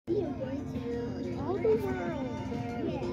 We are going to all the world. Yeah.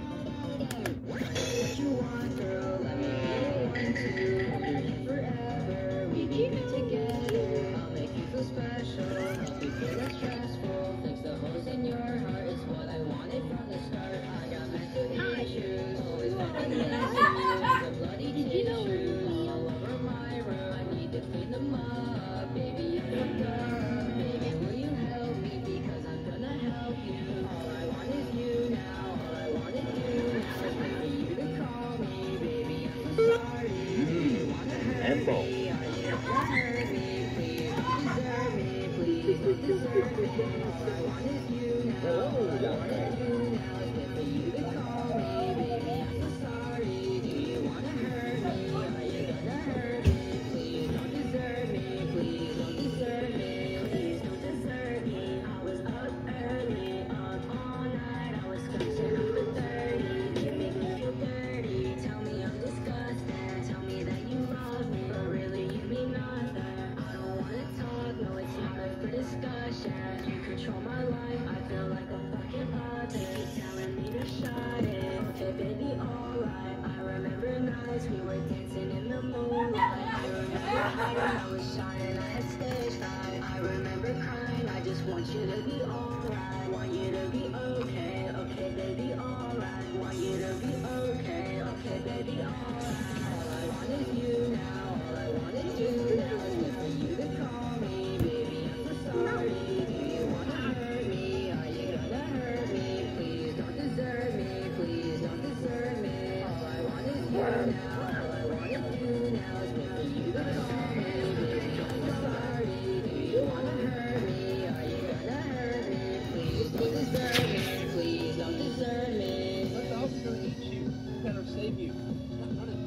What you want, girl? Let me be the one to hold your hand forever. We can be together. I'll make you feel special. Help you feel less stressful. Fix the holes in your heart. It's what I wanted from the start. I got mental issues. Always fucking miss you. The bloody tissues all over my room. I need to clean them up. Baby, I'm fucked up. Baby, will you help me? Because I'm gonna help you. All I want is you now. All I want is you now. It's meant for you to call me. Baby, I'm so sorry. Do you wanna hurt me? Are you gonna hurt me? Please don't desert me. Please don't desert me. All I want is you now. All I want is you now. It's meant for you to call me. Baby, I'm so sorry. Do you wanna hurt me? Are you gonna hurt me? Please don't desert me. Please don't desert me. Please don't desert me. I was up early, up all night. I was scratching up for 30. You make me feel dirty. Tell me I'm disgusting. Tell me that you love me, but really you mean nothing. I don't wanna talk, no, it's not up for discussion. You control my life, I feel like a fucking puppet. Keep telling me to shut it. Okay, baby, alright. I remember nights we were dancing in the moonlight. I remember hiding, I was shining, I had stage fright. I remember crying, I just want you to be alright. Want you to be okay, okay, baby, alright. Want you to be okay, okay, baby, alright. All I want is you now, all I want is you now. It's meant for you to call me, baby, I'm so sorry. Do you wanna hurt me? Are you gonna hurt me? Please don't desert me, please don't desert me. All I want is you now, all I want is you now. It's meant for you to call me, baby, I'm so sorry. Do you wanna hurt me? Are you gonna hurt me? Please don't desert me, please don't desert me. What the else is gonna eat you? Who better save you? Stop running.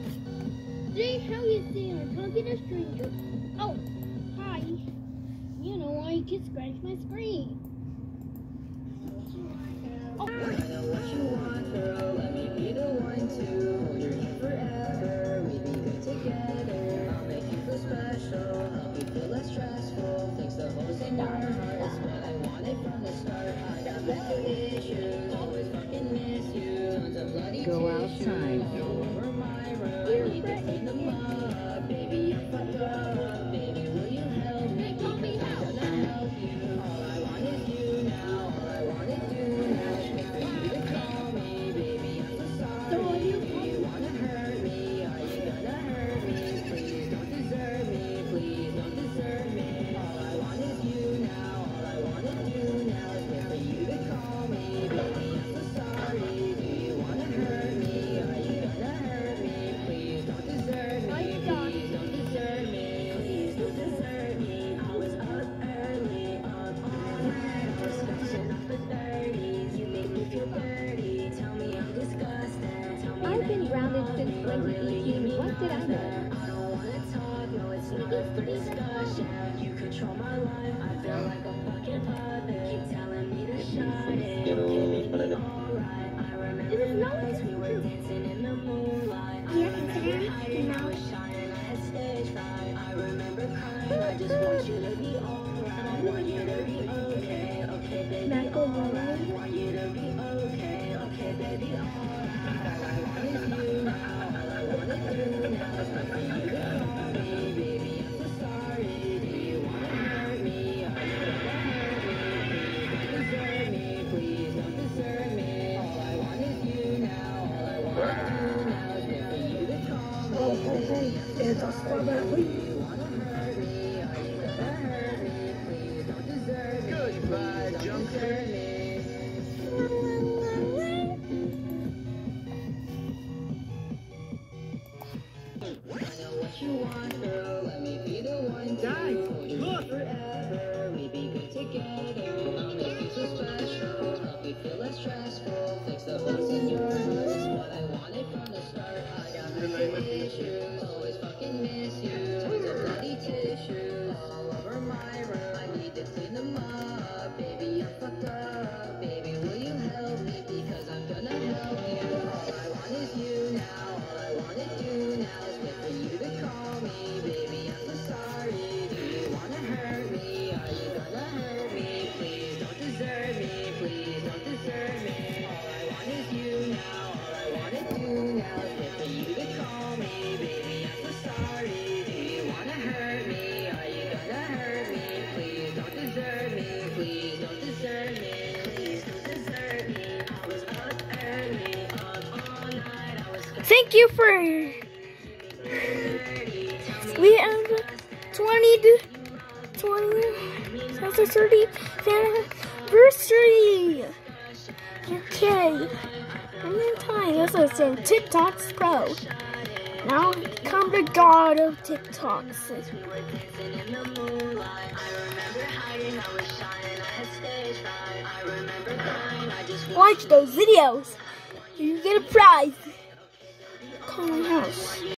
Jay, how you doing? Talking to a stranger. Oh, hi. You know, I can scratch my screen. Oh. I know what you want, girl. Let me be the one to hold your hand forever. We be good together. I'll make you feel special. Help you feel less stressful. Fix the holes in your heart. It's what I wanted from the start. I got mental issues. Always fucking miss you. Tons of bloody Go tissues outside. all over my room. I need to clean them up. Baby, I'm fucked up. Baby, will you help me? Because I'm gonna help you. All I want is you now. All I want is you now. It's meant for you to call me. Baby, I'm so sorry. Do you wanna hurt me? Are you gonna hurt me? Please don't desert me. Please don't desert me. All I want is you now. All I want is you now. It's meant for you to call me. Baby, I'm so sorry. Do you wanna hurt me? Are you gonna hurt me? Please don't desert me. Please don't desert me. Please don't desert me. I was up early, up all night. I was scratching up for 30s. You make me feel dirty. Tell me I'm disgusting. Tell me I've that been you grounded love since me, but really you 2018. mean What did I know? nothing. I don't wanna talk, no, it's not up for discussion. You control my life, I feel like a fucking puppet. Keep telling me to shut it. Okay, baby, alright. I remember nights we were dancing in the moonlight. I remember hiding, I was shining, I had stage fright. I remember crying, I just want you to be alright. Want you to be okay, okay, baby, alright. Want you to be okay, okay, baby, alright. All I want is you now, all I want is you now. It's meant for you to call me, baby, I'm so sorry. Do you wanna hurt me? Are you gonna hurt me? Please don't desert me, please don't desert me. All I want is you now, all I want is you now. It's meant for you to call me, baby, I'm so sorry. Do you wanna hurt me? Are you gonna hurt me? Please don't desert me. Goodbye, Please don't junkie. desert me. I know what you want, girl. Let me be the one to hold you forever. We be good together. I'll make you feel special. Help you feel less stressful. Fix the holes in your heart. It's what I wanted from the start. I got mental issues. Always fucking miss you. Tons of bloody tissues all over my room. I need to clean them up. Baby, I'm fucked up. Baby, will you help me? Because I'm gonna help you. All I want is you now. All I want is you now. It's meant for you to call me. Baby, I'm so sorry. Do you wanna hurt me? Are you gonna hurt me? Please don't desert thank you for. We have 20. That's our 30th anniversary. Okay. And then time. That's what I'm saying. TikTok's Pro. Now come the God of TikToks. Watch those videos. You get a prize. Call my house.